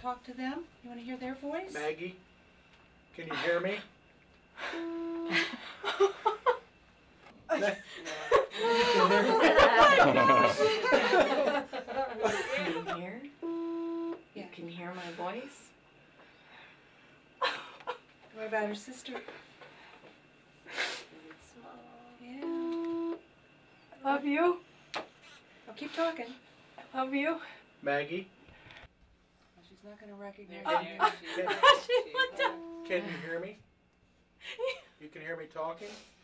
talk to them? You want to hear their voice? Maggie, can you hear me? Can you hear? Yeah. You can hear my voice? What about her sister? Yeah. I love you. I'll keep talking. I love you. Maggie, Well, she's not going to recognize Can- you. can you hear me? You can hear me talking?